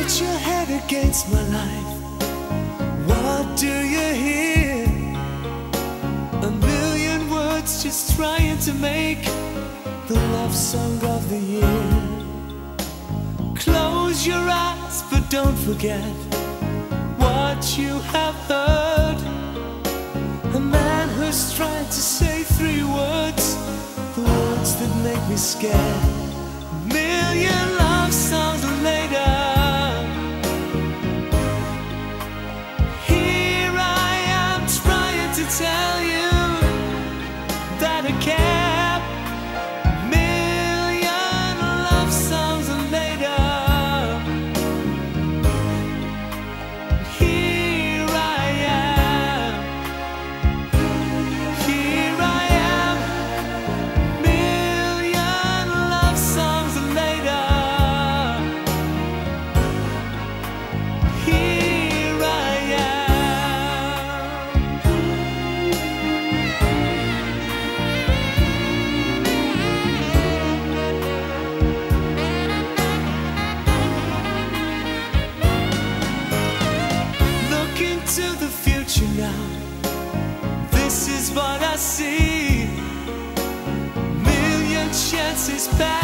Put your head against my life. What do you hear? A million words just trying to make the love song of the year. Close your eyes, but don't forget what you have heard. A man who's trying to say 3 words, the words that make me scared. A million love songs later, here I am trying to tell you that I care. A million love songs later, here I am, here I am. Million love songs later, here I am. Look into the future now, this is what I see. Million chances pass